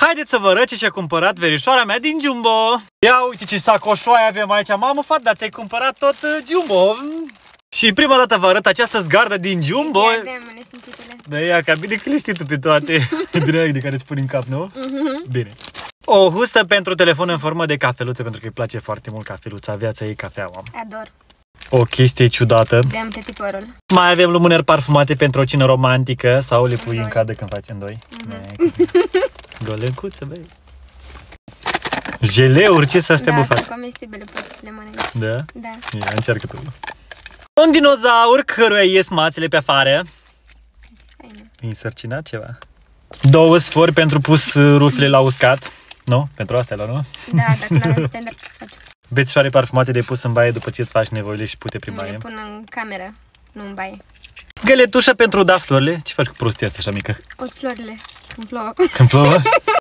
Haideți să vă arăt ce și-a cumpărat verișoara mea din Jumbo. Ia uite ce sacoșoaie avem aici. Mamă, fată, dar ți-ai cumpărat tot Jumbo. Și prima dată vă arăt această zgardă din Jumbo. Da, ia, ca bine că le știi tu pe toate. De care îți pui în cap, nu? Bine. O hustă pentru telefon în formă de cafeluță, pentru că îi place foarte mult cafeluța. Viața ei cafeaua. Ador. O chestie ciudată. De-am petiporul. Mai avem lumânări parfumate pentru o cină romantică. Sau le pui în cadă când faci în doi. Golencuță, băi. Jeleuri, ce să stea bufat? Da, sunt comestibile, poți să le mănânci. Da? Da. Ia, încearcă tu. Un dinozaur căruia ies mațele pe afară. E însărcinat ceva. 2 sfori pentru pus rufle la uscat. Nu? Pentru asta e la, nu? Da, dacă nu avem stand-up să facem. Bețișoare parfumate de pus în baie după ce îți faci nevoile și pute prin baie. Le pun în cameră, nu în baie. Găletușă pentru da florile. Ce faci cu prostia asta așa mică? Ot florile, când plouă. Când plouă?